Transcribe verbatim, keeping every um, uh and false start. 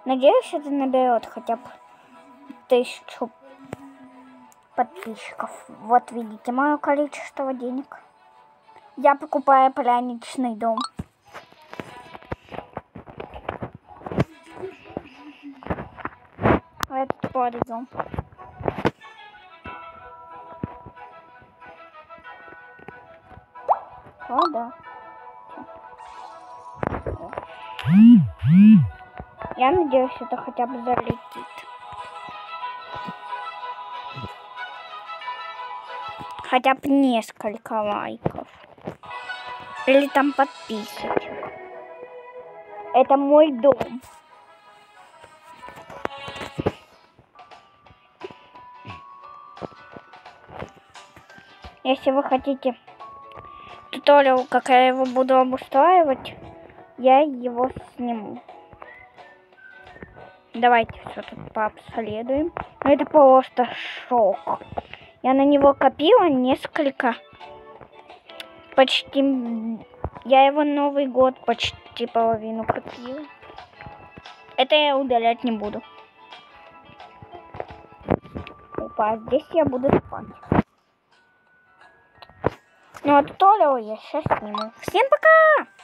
Надеюсь, это наберет хотя бы тысячу подписчиков. Вот видите мое количество денег. Я покупаю пряничный дом. Это тупой дом. О, да. Я надеюсь, это хотя бы залетит. Хотя бы несколько лайков. Или там подписочек. Это мой дом. Если вы хотите туториал, как я его буду обустраивать, я его сниму. Давайте все тут пообследуем. Но это просто шок. Я на него копила несколько, почти, я его Новый год почти половину копила. Это я удалять не буду. Опа, здесь я буду спать. Ну а туториал я сейчас сниму. Всем пока!